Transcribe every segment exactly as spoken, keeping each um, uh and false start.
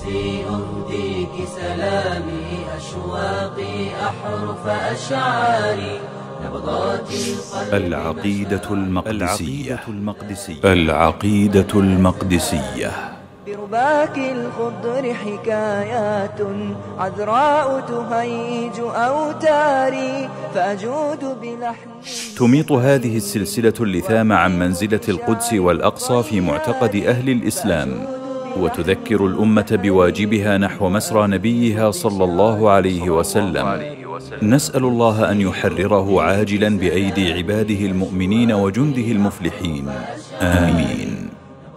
قدسي أهديك سلامي أشواقي أحرف أشعاري نبضات القلب. العقيدة المقدسية العقيدة المقدسية برباك الخضر حكايات عذراء تهيج أوتاري فأجود بلحن. تميط هذه السلسلة اللثام عن منزلة القدس والأقصى في معتقد أهل الإسلام، وتذكر الأمة بواجبها نحو مسرى نبيها صلى الله عليه وسلم. نسأل الله أن يحرره عاجلا بأيدي عباده المؤمنين وجنده المفلحين، آمين.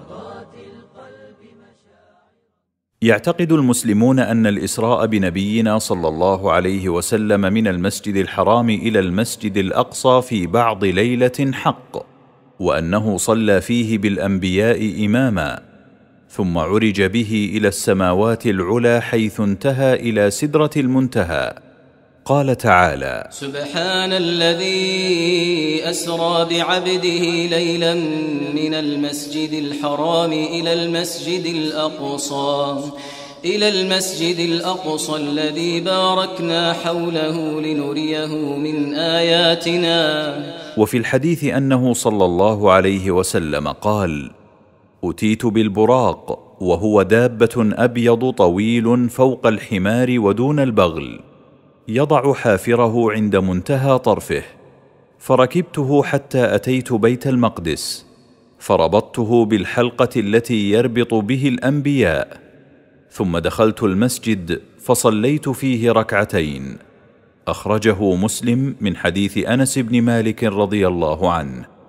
يعتقد المسلمون أن الإسراء بنبينا صلى الله عليه وسلم من المسجد الحرام إلى المسجد الأقصى في بعض ليلة حق، وأنه صلى فيه بالأنبياء إماما، ثم عرج به إلى السماوات العلى حيث انتهى إلى سدرة المنتهى. قال تعالى: سبحان الذي أسرى بعبده ليلا من المسجد الحرام إلى المسجد الأقصى إلى المسجد الأقصى الذي باركنا حوله لنريه من آياتنا. وفي الحديث أنه صلى الله عليه وسلم قال: أتيت بالبراق، وهو دابة أبيض طويل فوق الحمار ودون البغل، يضع حافره عند منتهى طرفه، فركبته حتى أتيت بيت المقدس، فربطته بالحلقة التي يربط به الأنبياء، ثم دخلت المسجد فصليت فيه ركعتين. أخرجه مسلم من حديث أنس بن مالك رضي الله عنه.